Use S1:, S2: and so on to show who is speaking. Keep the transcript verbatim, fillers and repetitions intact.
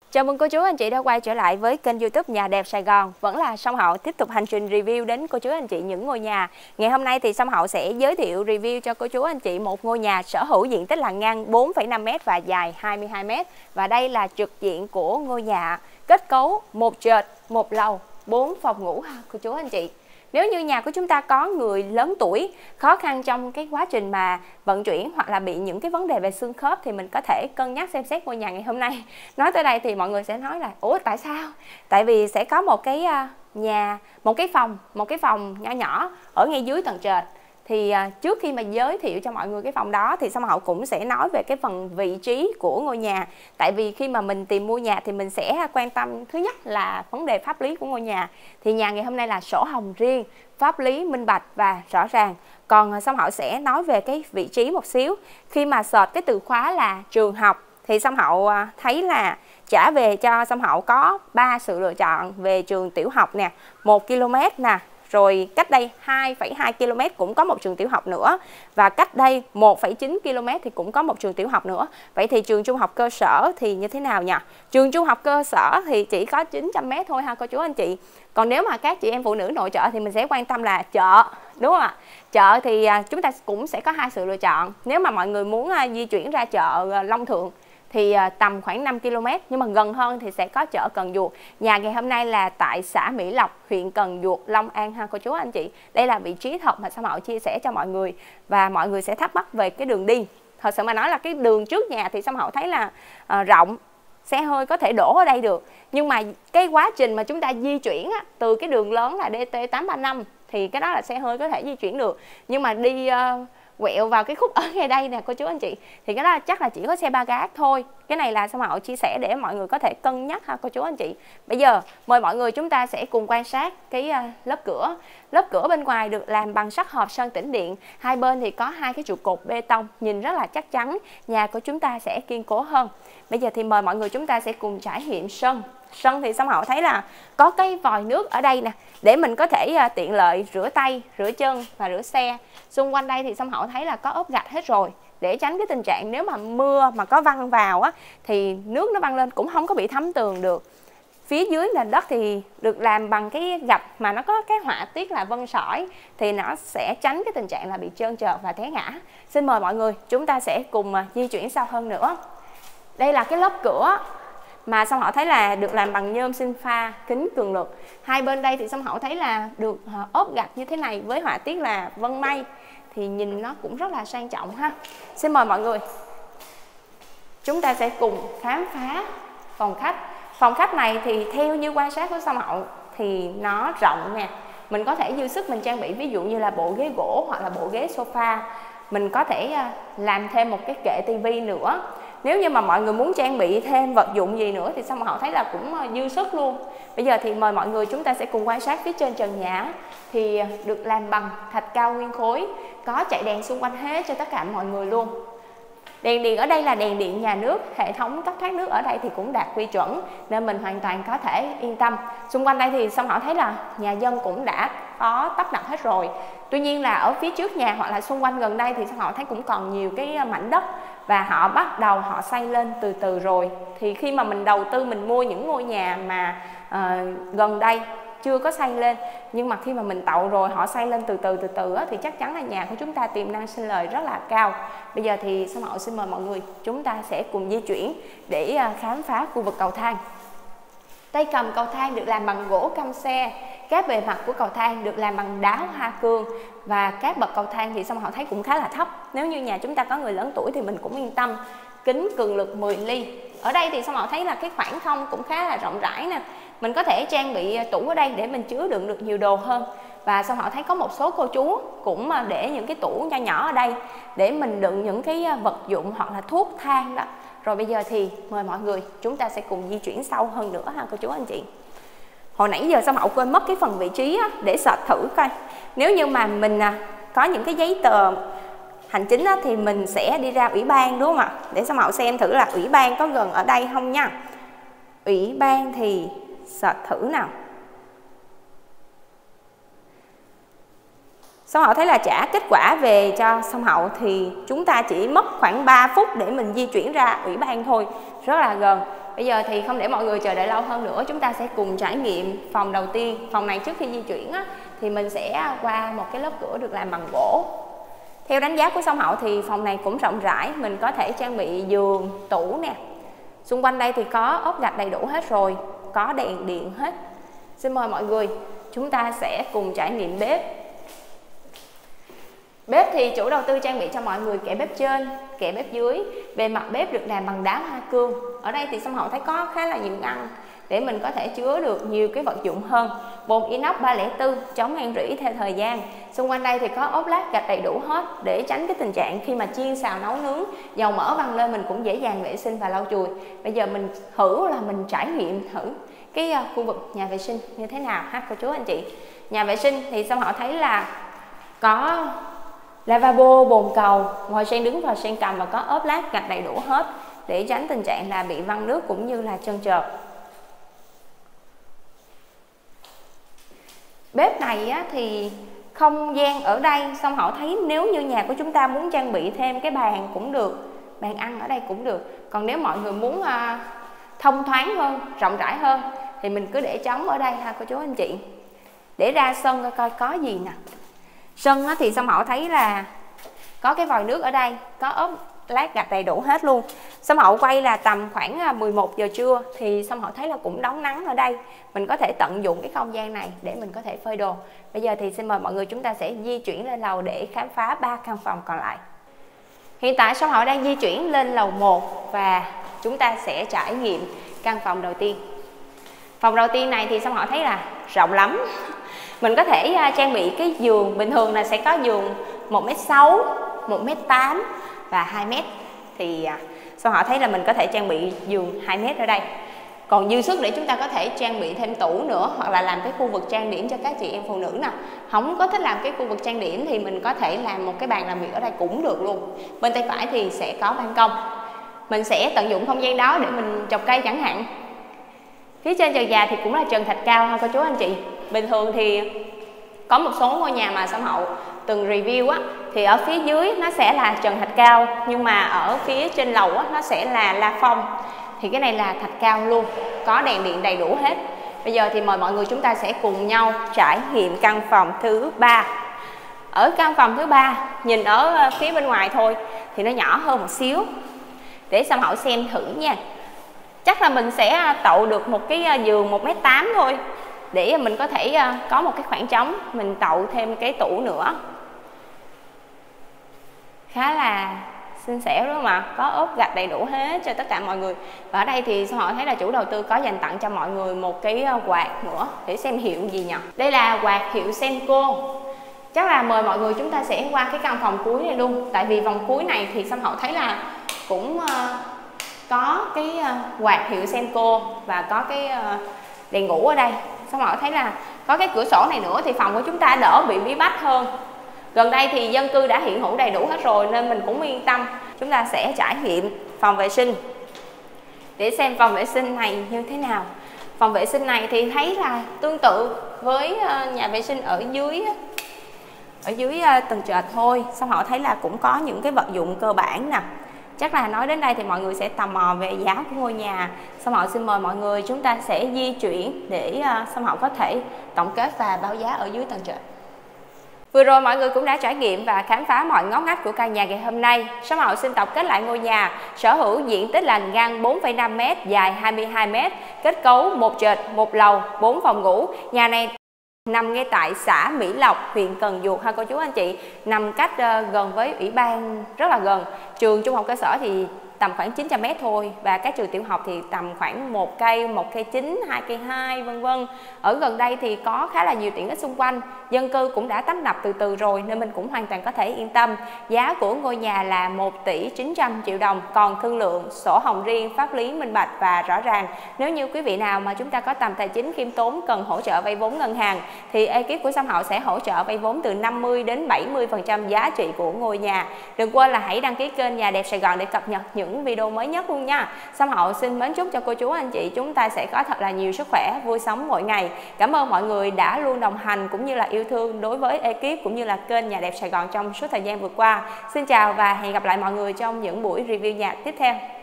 S1: Chào mừng cô chú anh chị đã quay trở lại với kênh YouTube Nhà Đẹp Sài Gòn. Vẫn là Song Hậu tiếp tục hành trình review đến cô chú anh chị những ngôi nhà. Ngày hôm nay thì Song Hậu sẽ giới thiệu review cho cô chú anh chị một ngôi nhà sở hữu diện tích là ngang bốn phẩy năm mét và dài hai mươi hai mét. Và đây là trực diện của ngôi nhà, kết cấu một trệt, một lầu, bốn phòng ngủ ha cô chú anh chị. Nếu như nhà của chúng ta có người lớn tuổi, khó khăn trong cái quá trình mà vận chuyển hoặc là bị những cái vấn đề về xương khớp thì mình có thể cân nhắc xem xét ngôi nhà ngày hôm nay. Nói tới đây thì mọi người sẽ nói là ủa tại sao? Tại vì sẽ có một cái nhà, một cái phòng, một cái phòng nhỏ nhỏ ở ngay dưới tầng trệt. Thì trước khi mà giới thiệu cho mọi người cái phòng đó thì Song Hậu cũng sẽ nói về cái phần vị trí của ngôi nhà. Tại vì khi mà mình tìm mua nhà thì mình sẽ quan tâm thứ nhất là vấn đề pháp lý của ngôi nhà. Thì nhà ngày hôm nay là sổ hồng riêng, pháp lý minh bạch và rõ ràng. Còn Song Hậu sẽ nói về cái vị trí một xíu. Khi mà search cái từ khóa là trường học thì Song Hậu thấy là trả về cho Song Hậu có ba sự lựa chọn về trường tiểu học nè, một ki lô mét nè. Rồi cách đây hai phẩy hai ki lô mét cũng có một trường tiểu học nữa. Và cách đây một phẩy chín ki lô mét thì cũng có một trường tiểu học nữa. Vậy thì trường trung học cơ sở thì như thế nào nhỉ? Trường trung học cơ sở thì chỉ có chín trăm mét thôi ha cô chú anh chị. Còn nếu mà các chị em phụ nữ nội trợ thì mình sẽ quan tâm là chợ, đúng không ạ? Chợ thì chúng ta cũng sẽ có hai sự lựa chọn. Nếu mà mọi người muốn di chuyển ra chợ Long Thượng thì tầm khoảng năm ki lô mét, nhưng mà gần hơn thì sẽ có chợ Cần Duộc. Nhà ngày hôm nay là tại xã Mỹ Lộc, huyện Cần Duộc, Long An ha cô chú anh chị. Đây là vị trí thật mà Song Hậu chia sẻ cho mọi người. Và mọi người sẽ thắc mắc về cái đường đi. Thật sự mà nói là cái đường trước nhà thì Song Hậu thấy là uh, rộng, xe hơi có thể đổ ở đây được. Nhưng mà cái quá trình mà chúng ta di chuyển á, từ cái đường lớn là D T tám ba năm thì cái đó là xe hơi có thể di chuyển được. Nhưng mà đi uh, quẹo vào cái khúc ở ngay đây nè cô chú anh chị thì cái đó chắc là chỉ có xe ba gác thôi. Cái này là Song Hậu chia sẻ để mọi người có thể cân nhắc ha cô chú anh chị. Bây giờ mời mọi người chúng ta sẽ cùng quan sát cái lớp cửa. Lớp cửa bên ngoài được làm bằng sắt hộp sơn tĩnh điện. Hai bên thì có hai cái trụ cột bê tông, nhìn rất là chắc chắn. Nhà của chúng ta sẽ kiên cố hơn. Bây giờ thì mời mọi người chúng ta sẽ cùng trải nghiệm sân. Sân thì Song Hậu thấy là có cái vòi nước ở đây nè, để mình có thể uh, tiện lợi rửa tay, rửa chân và rửa xe. Xung quanh đây thì Song Hậu thấy là có ốp gạch hết rồi, để tránh cái tình trạng nếu mà mưa mà có văng vào á thì nước nó văng lên cũng không có bị thấm tường được. Phía dưới nền đất thì được làm bằng cái gạch mà nó có cái họa tiết là vân sỏi, thì nó sẽ tránh cái tình trạng là bị trơn trượt và té ngã. Xin mời mọi người chúng ta sẽ cùng uh, di chuyển sâu hơn nữa. Đây là cái lớp cửa mà Song Hậu thấy là được làm bằng nhôm sinh pha kính cường lực. Hai bên đây thì Song Hậu thấy là được ốp gạch như thế này với họa tiết là vân mây, thì nhìn nó cũng rất là sang trọng ha. Xin mời mọi người chúng ta sẽ cùng khám phá phòng khách. Phòng khách này thì theo như quan sát của Song Hậu thì nó rộng nè, mình có thể dư sức mình trang bị ví dụ như là bộ ghế gỗ hoặc là bộ ghế sofa. Mình có thể làm thêm một cái kệ tivi nữa. Nếu như mà mọi người muốn trang bị thêm vật dụng gì nữa thì Song Hậu thấy là cũng dư sức luôn. Bây giờ thì mời mọi người chúng ta sẽ cùng quan sát phía trên trần nhà. Thì được làm bằng thạch cao nguyên khối, có chạy đèn xung quanh hết cho tất cả mọi người luôn. Đèn điện ở đây là đèn điện nhà nước, hệ thống cấp thoát nước ở đây thì cũng đạt quy chuẩn nên mình hoàn toàn có thể yên tâm. Xung quanh đây thì Song Hậu thấy là nhà dân cũng đã có tấp nập hết rồi. Tuy nhiên là ở phía trước nhà hoặc là xung quanh gần đây thì Song Hậu thấy cũng còn nhiều cái mảnh đất và họ bắt đầu họ xây lên từ từ rồi. Thì khi mà mình đầu tư mình mua những ngôi nhà mà uh, gần đây chưa có xây lên, nhưng mà khi mà mình tậu rồi họ xây lên từ từ từ từ á, thì chắc chắn là nhà của chúng ta tiềm năng sinh lời rất là cao. Bây giờ thì Song Hậu xin mời mọi người chúng ta sẽ cùng di chuyển để khám phá khu vực cầu thang. Tay cầm cầu thang được làm bằng gỗ căm xe, các bề mặt của cầu thang được làm bằng đá hoa cương, và các bậc cầu thang thì Song Hậu thấy cũng khá là thấp. Nếu như nhà chúng ta có người lớn tuổi thì mình cũng yên tâm. Kính cường lực mười ly. Ở đây thì Song Hậu thấy là cái khoảng không cũng khá là rộng rãi nè. Mình có thể trang bị tủ ở đây để mình chứa đựng được nhiều đồ hơn. Và Song Hậu thấy có một số cô chú cũng để những cái tủ nho nhỏ ở đây để mình đựng những cái vật dụng hoặc là thuốc thang đó. Rồi bây giờ thì mời mọi người chúng ta sẽ cùng di chuyển sâu hơn nữa ha cô chú anh chị. Hồi nãy giờ Song Hậu quên mất cái phần vị trí á, để search thử coi. Nếu như mà mình có những cái giấy tờ hành chính á, thì mình sẽ đi ra ủy ban đúng không ạ? Để Song Hậu xem thử là ủy ban có gần ở đây không nha. Ủy ban thì search thử nào. Song Hậu thấy là trả kết quả về cho Song Hậu thì chúng ta chỉ mất khoảng ba phút để mình di chuyển ra ủy ban thôi, rất là gần. Bây giờ thì không để mọi người chờ đợi lâu hơn nữa, chúng ta sẽ cùng trải nghiệm phòng đầu tiên. Phòng này trước khi di chuyển á, thì mình sẽ qua một cái lớp cửa được làm bằng gỗ. Theo đánh giá của Song Hậu thì phòng này cũng rộng rãi, mình có thể trang bị giường, tủ nè. Xung quanh đây thì có ốp gạch đầy đủ hết rồi, có đèn điện hết. Xin mời mọi người, chúng ta sẽ cùng trải nghiệm bếp. Bếp thì chủ đầu tư trang bị cho mọi người kệ bếp trên, kệ bếp dưới. Bề mặt bếp được làm bằng đá hoa cương. Ở đây thì Song Hậu thấy có khá là nhiều ngăn để mình có thể chứa được nhiều cái vật dụng hơn. Bồn inox ba không bốn chống han rỉ theo thời gian. Xung quanh đây thì có ốp lát gạch đầy đủ hết để tránh cái tình trạng khi mà chiên xào nấu nướng dầu mỡ văng lên mình cũng dễ dàng vệ sinh và lau chùi. Bây giờ mình thử là mình trải nghiệm thử cái khu vực nhà vệ sinh như thế nào ha cô chú anh chị. Nhà vệ sinh thì Song Hậu thấy là có lavabo, bồn cầu, ngồi sen đứng và sen cầm và có ốp lát gạch đầy đủ hết để tránh tình trạng là bị văng nước cũng như là trơn trượt. Bếp này á, thì không gian ở đây Song Hậu thấy nếu như nhà của chúng ta muốn trang bị thêm cái bàn cũng được, bàn ăn ở đây cũng được. Còn nếu mọi người muốn uh, thông thoáng hơn, rộng rãi hơn thì mình cứ để trống ở đây ha cô chú anh chị. Để ra sân coi, coi có gì nè. Sân á, thì Song Hậu thấy là có cái vòi nước ở đây, có ốp lát gạch đầy đủ hết luôn. Song Hậu quay là tầm khoảng mười một giờ trưa thì Song Hậu thấy là cũng đón nắng ở đây. Mình có thể tận dụng cái không gian này để mình có thể phơi đồ. Bây giờ thì xin mời mọi người chúng ta sẽ di chuyển lên lầu để khám phá ba căn phòng còn lại. Hiện tại Song Hậu đang di chuyển lên lầu một và chúng ta sẽ trải nghiệm căn phòng đầu tiên. Phòng đầu tiên này thì Song Hậu thấy là rộng lắm. Mình có thể trang bị cái giường, bình thường là sẽ có giường một mét sáu, một mét tám và hai mét. Thì Song Hậu thấy là mình có thể trang bị giường hai mét ở đây. Còn dư sức để chúng ta có thể trang bị thêm tủ nữa, hoặc là làm cái khu vực trang điểm cho các chị em phụ nữ nè. Không có thích làm cái khu vực trang điểm thì mình có thể làm một cái bàn làm việc ở đây cũng được luôn. Bên tay phải thì sẽ có ban công. Mình sẽ tận dụng không gian đó để mình trồng cây chẳng hạn. Phía trên trần nhà thì cũng là trần thạch cao ha cô chú anh chị. Bình thường thì có một số ngôi nhà mà Song Hậu từng review á, thì ở phía dưới nó sẽ là trần thạch cao, nhưng mà ở phía trên lầu á, nó sẽ là la phong. Thì cái này là thạch cao luôn, có đèn điện đầy đủ hết. Bây giờ thì mời mọi người chúng ta sẽ cùng nhau trải nghiệm căn phòng thứ ba. Ở căn phòng thứ ba, nhìn ở phía bên ngoài thôi thì nó nhỏ hơn một xíu. Để Song Hậu xem thử nha. Chắc là mình sẽ tậu được một cái giường một mét tám thôi, để mình có thể có một cái khoảng trống, mình tậu thêm cái tủ nữa. Khá là xinh xẻo đúng không ạ? Có ốp gạch đầy đủ hết cho tất cả mọi người. Và ở đây thì họ thấy là chủ đầu tư có dành tặng cho mọi người một cái quạt nữa. Để xem hiệu gì nhỉ? Đây là quạt hiệu Senko. Chắc là mời mọi người chúng ta sẽ qua cái căn phòng cuối này luôn. Tại vì vòng cuối này thì Song Hậu thấy là cũng uh, có cái uh, quạt hiệu Senko và có cái uh, đèn ngủ ở đây. Song Hậu thấy là có cái cửa sổ này nữa thì phòng của chúng ta đỡ bị bí bách hơn. Gần đây thì dân cư đã hiện hữu đầy đủ hết rồi nên mình cũng yên tâm. Chúng ta sẽ trải nghiệm phòng vệ sinh để xem phòng vệ sinh này như thế nào. Phòng vệ sinh này thì thấy là tương tự với nhà vệ sinh ở dưới ở dưới tầng trệt thôi. Song Hậu thấy là cũng có những cái vật dụng cơ bản nè. Chắc là nói đến đây thì mọi người sẽ tò mò về giá của ngôi nhà. Song Hậu xin mời mọi người chúng ta sẽ di chuyển để Song Hậu có thể tổng kết và báo giá ở dưới tầng trệt. Vừa rồi mọi người cũng đã trải nghiệm và khám phá mọi ngóc ngách của căn nhà ngày hôm nay. Song Hậu xin tổng kết lại ngôi nhà sở hữu diện tích là ngang bốn phẩy năm mét, dài hai mươi hai mét, kết cấu một trệt, một lầu, bốn phòng ngủ. Nhà này nằm ngay tại xã Mỹ Lộc, huyện Cần Duộc ha cô chú anh chị, nằm cách uh, gần với ủy ban rất là gần. Trường trung học cơ sở thì tầm khoảng chín trăm mét thôi, và các trường tiểu học thì tầm khoảng một cây, một cây chín, hai cây hai vân vân. Ở gần đây thì có khá là nhiều tiện ích xung quanh, dân cư cũng đã tấp nập từ từ rồi nên mình cũng hoàn toàn có thể yên tâm. Giá của ngôi nhà là một tỷ chín trăm triệu đồng, còn thương lượng, sổ hồng riêng, pháp lý minh bạch và rõ ràng. Nếu như quý vị nào mà chúng ta có tầm tài chính khiêm tốn cần hỗ trợ vay vốn ngân hàng thì ekip của Song Hậu sẽ hỗ trợ vay vốn từ năm mươi đến bảy mươi phần trăm giá trị của ngôi nhà. Đừng quên là hãy đăng ký kênh Nhà Đẹp Sài Gòn để cập nhật những video mới nhất luôn nha. Song Hậu xin mến chúc cho cô chú anh chị chúng ta sẽ có thật là nhiều sức khỏe, vui sống mỗi ngày. Cảm ơn mọi người đã luôn đồng hành cũng như là yêu thương đối với ekip cũng như là kênh Nhà Đẹp Sài Gòn trong suốt thời gian vừa qua. Xin chào và hẹn gặp lại mọi người trong những buổi review nhà tiếp theo.